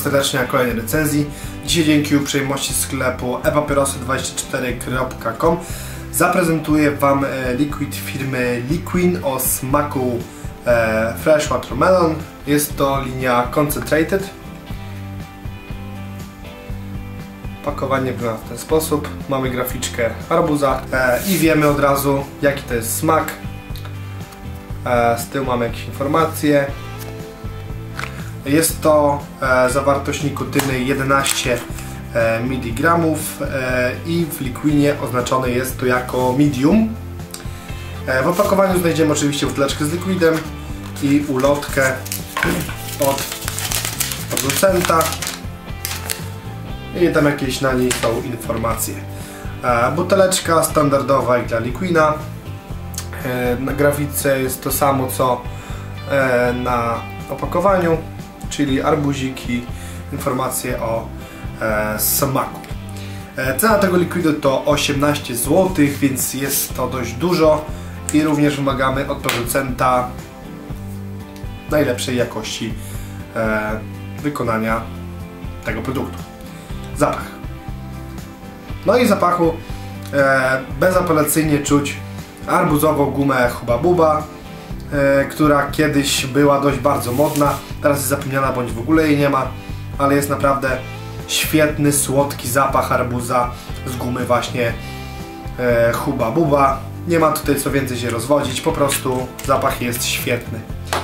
serdecznie na kolejnej recenzji. Dzisiaj dzięki uprzejmości sklepu epapierosy24.com zaprezentuję Wam liquid firmy Liquin o smaku Fresh Watermelon. Jest to linia Concentrated. Pakowanie wygląda w ten sposób. Mamy graficzkę arbuza i wiemy od razu, jaki to jest smak. Z tyłu mamy jakieś informacje. Jest to zawartość nikotyny 11 mg i w Liquinie oznaczone jest to jako medium. W opakowaniu znajdziemy oczywiście buteleczkę z liquidem i ulotkę od producenta i tam jakieś na niej są informacje. Buteleczka standardowa jak dla Liquina. Na grafice jest to samo co na opakowaniu, czyli arbuziki, informacje o smaku. Cena tego likwidu to 18 zł, więc jest to dość dużo i również wymagamy od producenta najlepszej jakości wykonania tego produktu. Zapach. No i zapachu bezapelacyjnie czuć arbuzową gumę Hubba Bubba, która kiedyś była dość bardzo modna, teraz jest zapomniana bądź w ogóle jej nie ma, ale jest naprawdę świetny, słodki zapach arbuza z gumy właśnie Hubba Bubba. Nie ma tutaj co więcej się rozwodzić, po prostu zapach jest świetny.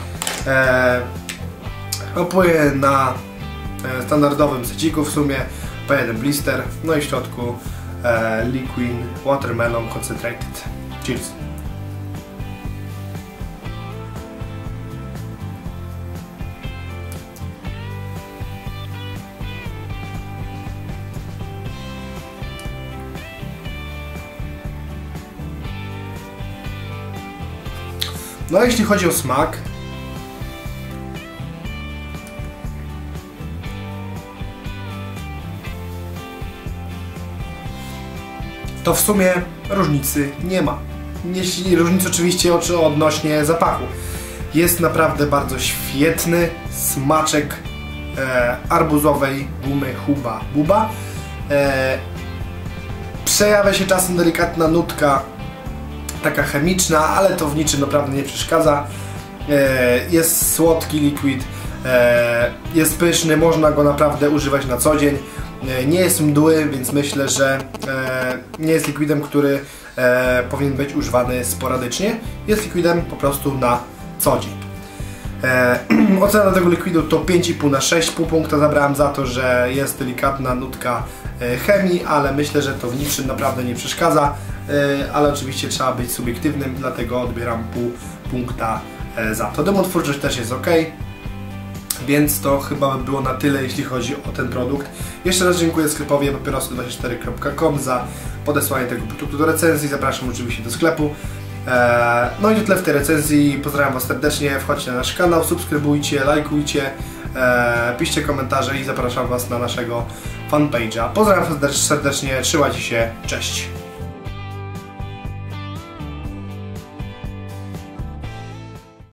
Opłynie na standardowym seciku w sumie, po1 blister, no i w środku Liquin Watermelon Concentrated. Cheers! No jeśli chodzi o smak, to w sumie różnicy nie ma. Jeśli różnicy oczywiście odnośnie zapachu. Jest naprawdę bardzo świetny smaczek arbuzowej gumy Hubba Bubba. Przejawia się czasem delikatna nutka taka chemiczna, ale to w niczym naprawdę nie przeszkadza. Jest słodki liquid, jest pyszny, można go naprawdę używać na co dzień. Nie jest mdły, więc myślę, że nie jest liquidem, który powinien być używany sporadycznie. Jest liquidem po prostu na co dzień. Ocena tego likwidu to 5,5 na 6. Pół punkta zabrałem za to, że jest delikatna nutka chemii, ale myślę, że to w niczym naprawdę nie przeszkadza. Ale oczywiście trzeba być subiektywnym, dlatego odbieram pół punkta za to. Dymotwórczość też jest ok, więc to chyba by było na tyle, jeśli chodzi o ten produkt. Jeszcze raz dziękuję sklepowi epapierosy24.com za podesłanie tego produktu do recenzji. Zapraszam oczywiście do sklepu. No i to tyle w tej recenzji. Pozdrawiam Was serdecznie, wchodźcie na nasz kanał, subskrybujcie, lajkujcie, piszcie komentarze i zapraszam Was na naszego fanpage'a. Pozdrawiam serdecznie, trzymajcie się, cześć!